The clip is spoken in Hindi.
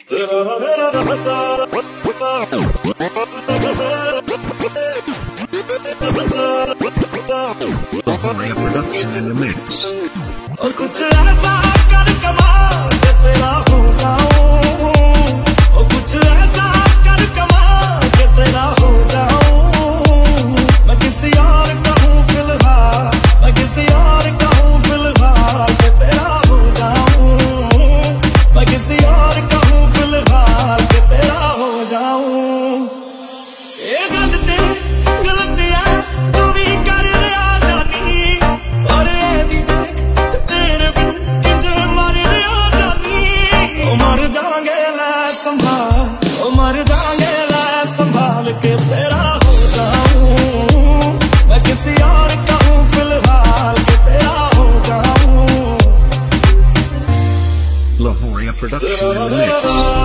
Production in the mix. और कुछ ऐसा कर कमाल के तेरा हो जाऊं, और कुछ ऐसा कर कमाल के तेरा हो जाऊं। मैं किसी और का हूँ फिलहाल, मैं किसी और का हूँ फिलहाल के तेरा हो जाऊं। मैं किसी और का हूँ फिलहाल के तेरा हो जाऊं। ये गलतियां जो भी कर रहा जानी, और ये भी देख तेरे बिन किंज मर रहा जानी। ओ मर जाएंगे लै संभाल, ओ मर जाएंगे लै संभाल के तेरा हो जाऊं। मैं किसी और का हूँ फिलहाल के तेरा हो जाऊं। Lahoria Production in the mix.